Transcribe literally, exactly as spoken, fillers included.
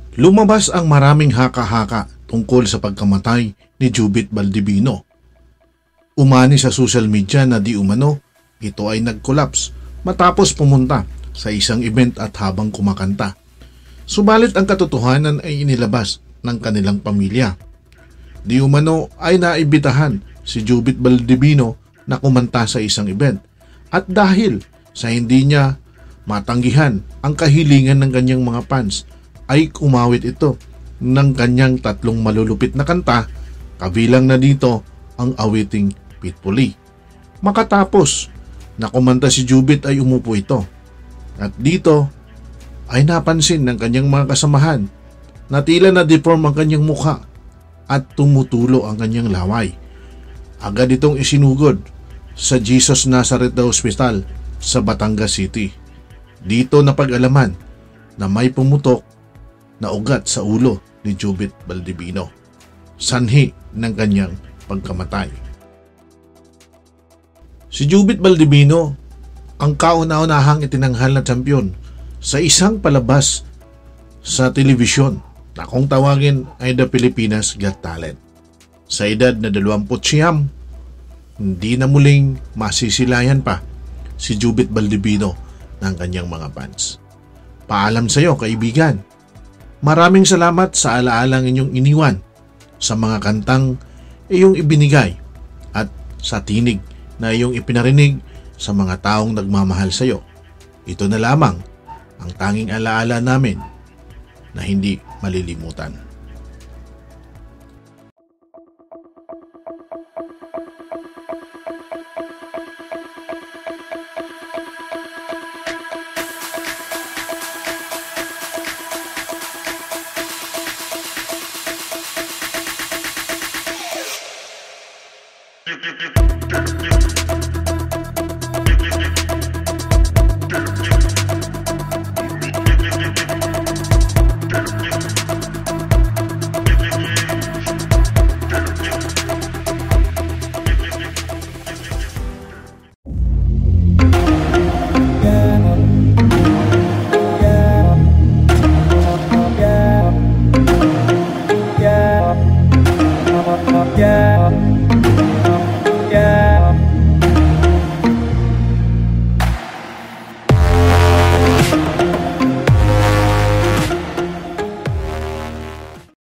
Lumabas ang maraming haka-haka tungkol sa pagkamatay ni Jubit Baldibino. Umani sa social media na di umano ito ay nag-collapse matapos pumunta sa isang event at habang kumakanta. Subalit ang katotohanan ay inilabas ng kanilang pamilya. Di umano ay naibitahan si Jubit Baldibino na kumanta sa isang event at dahil sa hindi niya matanggihan ang kahilingan ng kanyang mga fans ay kumawit ito ng kanyang tatlong malulupit na kanta, kabilang na dito ang awiting Pitbully. Makatapos na kumanta si Jubit ay umupo ito at dito ay napansin ng kanyang mga kasamahan na tila na-deform ang kanyang mukha at tumutulo ang kanyang laway. Agad itong isinugod sa Jesus Nazareth Hospital sa Batangas City. Dito napag-alaman na may pumutok na ugat sa ulo ni Jubit Baldibino, sanhi ng kanyang pagkamatay. Si Jubit Baldibino ang kauna-unahang itinanghal na champion sa isang palabas sa telebisyon na kung tawagin ay The Pilipinas Got Talent. Sa edad na dalawampu't siyam, hindi na muling masisilayan pa si Jubit Baldibino ng kanyang mga fans. Paalam sa iyo, kaibigan. Maraming salamat sa alaalang inyong iniwan, sa mga kantang iyong ibinigay at sa tinig na iyong ipinarinig sa mga taong nagmamahal sa iyo. Ito na lamang ang tanging alaala namin na hindi malilimutan. Thank you.